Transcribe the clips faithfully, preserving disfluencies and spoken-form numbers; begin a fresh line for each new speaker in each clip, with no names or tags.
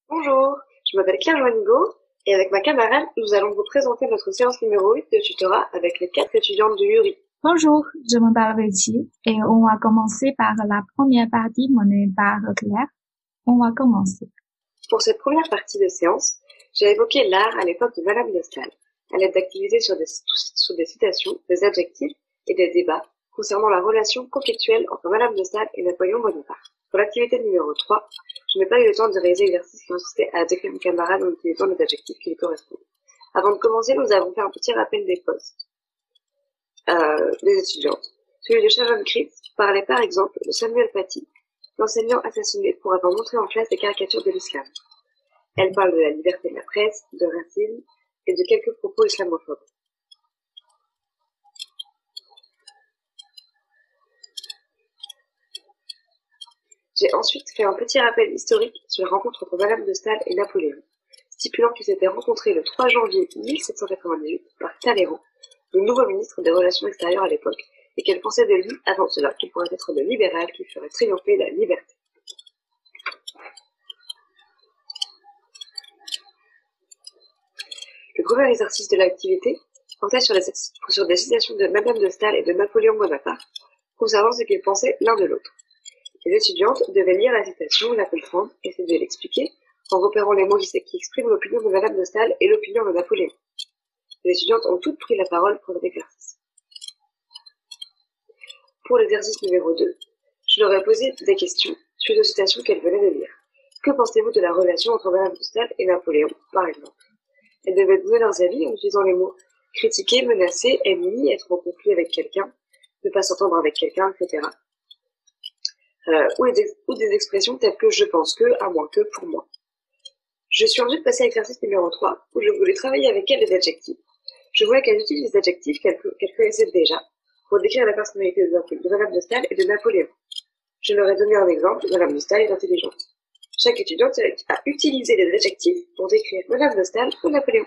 Bonjour, je m'appelle Claire Joanigo et avec ma camarade, nous allons vous présenter notre séance numéro huit de tutorat avec les quatre étudiantes de U R I.
Bonjour, je m'appelle Betty et on va commencer par la première partie menée par Claire. On va commencer.
Pour cette première partie de séance, j'ai évoqué l'art à l'époque de Madame de Staël, à l'aide d'activités sur des, sur des citations, des adjectifs et des débats concernant la relation conflictuelle entre Madame de Staël et Napoléon Bonaparte. Pour l'activité numéro trois, je n'ai pas eu le temps de réaliser l'exercice qui consistait à décrire mes camarades en utilisant les adjectifs qui lui correspondent. Avant de commencer, nous avons fait un petit rappel des postes euh, des étudiantes. Celui de Sharon Cripps parlait par exemple de Samuel Paty, l'enseignant assassiné pour avoir montré en classe des caricatures de l'islam. Elle parle de la liberté de la presse, de racisme et de quelques propos islamophobes. J'ai ensuite fait un petit rappel historique sur la rencontre entre Madame de Staël et Napoléon, stipulant qu'ils s'étaient rencontrés le trois janvier mille sept cent quatre-vingt-dix-huit par Talleyrand, le nouveau ministre des Relations extérieures à l'époque, et qu'elle pensait de lui avant cela qu'il pourrait être le libéral qui ferait triompher la liberté. Le premier exercice de l'activité portait sur, sur des citations de Madame de Staël et de Napoléon Bonaparte, concernant ce qu'ils pensaient l'un de l'autre. Les étudiantes devaient lire la citation, la comprendre, essayer de l'expliquer, en repérant les mots qui, qui expriment l'opinion de Madame de Staël et l'opinion de Napoléon. Les étudiantes ont toutes pris la parole pour cet exercice. Pour l'exercice numéro deux, je leur ai posé des questions suite aux citations qu'elles venaient de lire. Que pensez-vous de la relation entre Madame de Staël et Napoléon, par exemple? Elles devaient donner leurs avis en utilisant les mots critiquer, menacer, ennemis, être en conflit avec quelqu'un, ne pas s'entendre avec quelqu'un, et cetera. Euh, ou, des, ou des expressions telles que je pense que, à moins que, pour moi. Je suis ensuite passée à l'exercice numéro trois, où je voulais travailler avec elles des adjectifs. Je voulais qu'elles utilisent des adjectifs qu'elles qu'elles connaissaient déjà pour décrire la personnalité de Madame de Staël et de Napoléon. Je leur ai donné un exemple, Madame de Staël est intelligente. Chaque étudiante a utilisé des adjectifs pour décrire Madame de Staël ou Napoléon.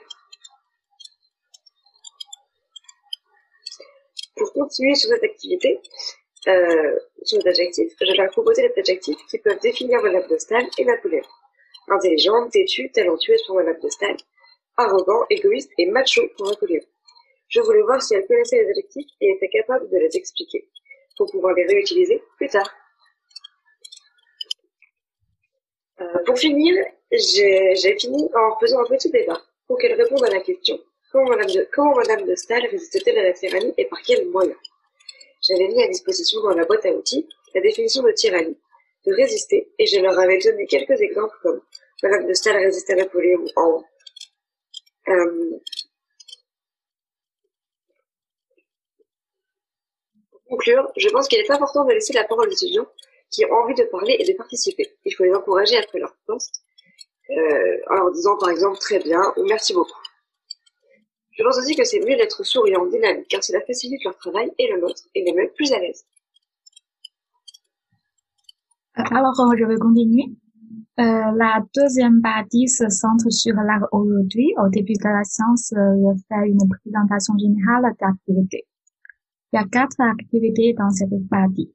Pour continuer sur cette activité, euh, sur les adjectifs, je leur ai proposé des adjectifs qui peuvent définir Madame de Staël et Napoléon. Intelligente, têtue, talentueuse pour Madame de Staël, arrogant, égoïste et macho pour Napoléon. Je voulais voir si elles connaissaient les adjectifs et étaient capables de les expliquer, pour pouvoir les réutiliser plus tard. Euh, pour finir, j'ai fini en faisant un petit débat pour qu'elles répondent à la question comment Madame de, comment Madame de Staël résistait-elle à la tyrannie et par quels moyens? J'avais mis à disposition dans la boîte à outils la définition de tyrannie, de résister, et je leur avais donné quelques exemples comme Madame de Staël résistait à Napoléon en euh, pour conclure, je pense qu'il est important de laisser la parole aux étudiants qui ont envie de parler et de participer. Il faut les encourager après leur poste, euh, en leur disant par exemple très bien ou merci beaucoup. Je pense aussi que c'est mieux d'être souriant, dynamique, car cela facilite leur travail et le nôtre, et les met plus à l'aise.
Alors, je vais continuer. Euh, la deuxième partie se centre sur l'art aujourd'hui. Au début de la séance, je fais une présentation générale d'activités. Il y a quatre activités dans cette partie.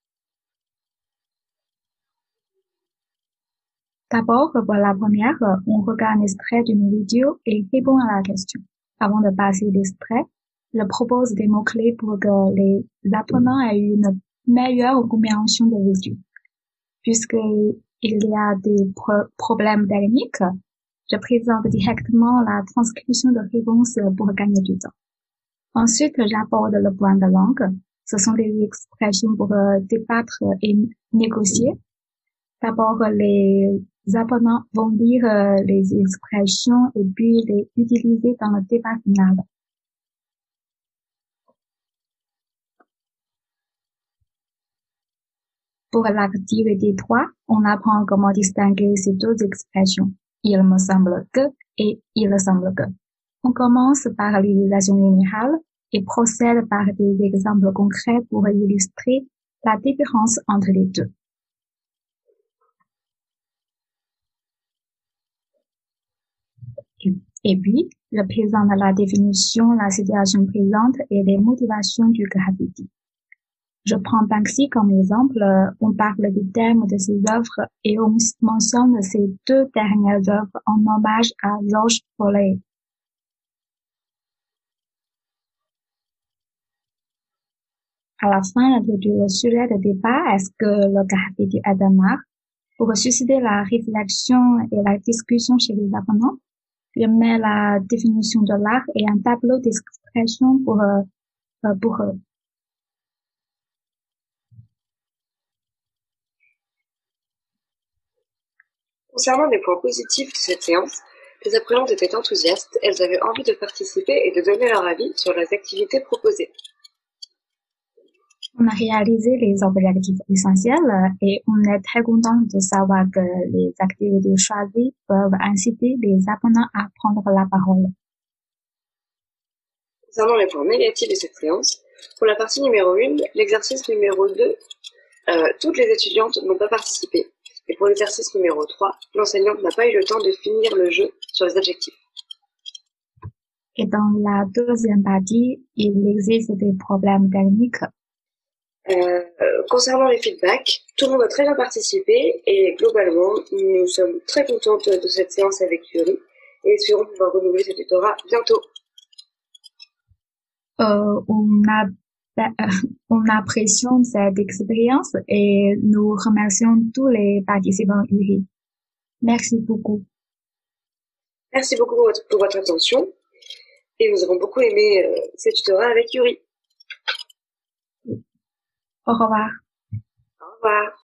D'abord, pour la première, on regarde un extrait d'une vidéo et répond à la question. Avant de passer l'extrait, je propose des mots-clés pour que les apprenants aient une meilleure compréhension de la vidéo. Puisqu'il y a des pro problèmes techniques, je présente directement la transcription de réponses pour gagner du temps. Ensuite, j'aborde le point de langue. Ce sont des expressions pour débattre et négocier. D'abord, les apprenants vont lire les expressions et puis les utiliser dans le débat final. Pour l'activité trois, on apprend comment distinguer ces deux expressions. Il me semble que et il semble que. On commence par l'utilisation générale et procède par des exemples concrets pour illustrer la différence entre les deux. Et puis, je présente la définition, la situation présente et les motivations du graffiti. Je prends Banksy comme exemple. On parle du thème de ses œuvres et on mentionne ces deux dernières œuvres en hommage à George Foley. À la fin du sujet de débat, est-ce que le graffiti est un art? Pour susciter la réflexion et la discussion chez les apprenants, je mets la définition de l'art et un tableau d'expression pour, euh, pour eux.
Concernant les points positifs de cette séance, les apprenantes étaient enthousiastes, elles avaient envie de participer et de donner leur avis sur les activités proposées.
On a réalisé les objectifs essentiels et on est très content de savoir que les activités choisies peuvent inciter les apprenants à prendre la parole.
Concernant les points négatifs de cette séance, pour la partie numéro un, l'exercice numéro deux, euh, toutes les étudiantes n'ont pas participé. Et pour l'exercice numéro trois, l'enseignante n'a pas eu le temps de finir le jeu sur les adjectifs.
Et dans la deuxième partie, il existe des problèmes techniques.
Euh, concernant les feedbacks, tout le monde a très bien participé et globalement, nous sommes très contentes de cette séance avec Yuri et espérons pouvoir renouveler ce tutorat bientôt.
Euh, on a On apprécie cette expérience et nous remercions tous les participants Yuri. Merci beaucoup.
Merci beaucoup pour votre, pour votre attention et nous avons beaucoup aimé euh, ce tutorat avec Yuri.
Au revoir.
Au revoir.